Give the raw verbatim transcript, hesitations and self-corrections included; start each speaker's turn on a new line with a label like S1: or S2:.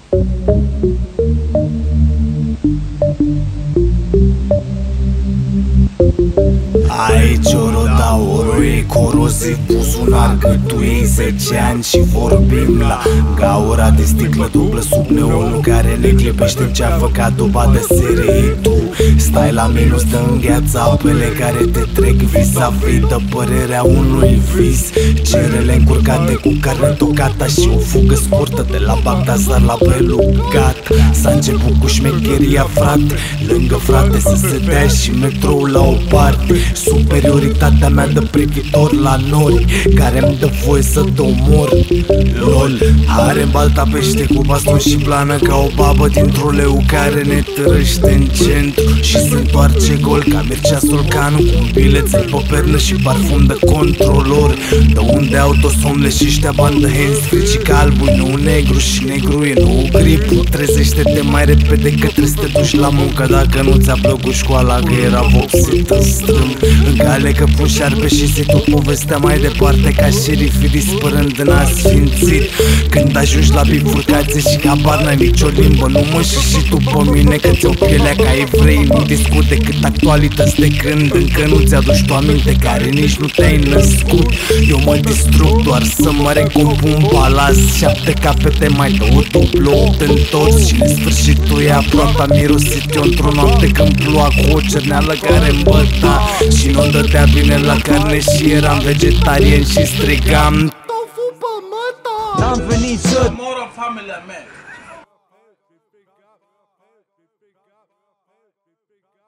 S1: Aici o roda oro e corosiv buzunar, că tu iei zece ani și vorbim la gaura de sticlă dublă sub neonul care ne clipește în ceafă ca dovadă serie. Tu stai la minus de îngheață apele care te trec, visa vidă părerea unui vis, cerele încurcate cu carne tocată și o fugă scurtă de la Bagdasar la Belugat. S-a început cu șmecheria, frate, lângă frate să se dea și metroul la o parte. Superioritatea mea de privitor la nori care îmi dă voie să te omor. LOL, are în balta pește cu baston și plană ca o babă dintr-o leu care ne târăște în centru și se întoarce gol ca Mircea Solcanu cu un bilețel pe pernă și parfum de controlor. De unde autosomle și ăștia bandă hands-free și că albul nu negru și negru e nou gripul. Trezește-te mai repede că trebuie să te duci la muncă dacă nu ți-a plăcut școala că era vopsit în strâm. În cale că pun șarpe și zi tu povestea mai departe ca șerifii dispărând în asfințit. Când ajungi la bifurcație și habar n-ai nicio limbă, nu mă și și tu pe mine că ți-o pielea ca evrei. Nu discut decât actualități de când încă nu ți-aduci tu aminte care nici nu te-ai născut. Eu mă distrug doar să mă recompun balas. Șapte capete mai două dublu, opt întors și în sfârșitul e aproape. Am mirosit eu într-o noapte când ploua cu o cerneală care îmbăta și nu-mi dădea bine la carne și eram vegetarian și strigam tofu pe măta.
S2: N-am venit să
S3: Moro familia mea.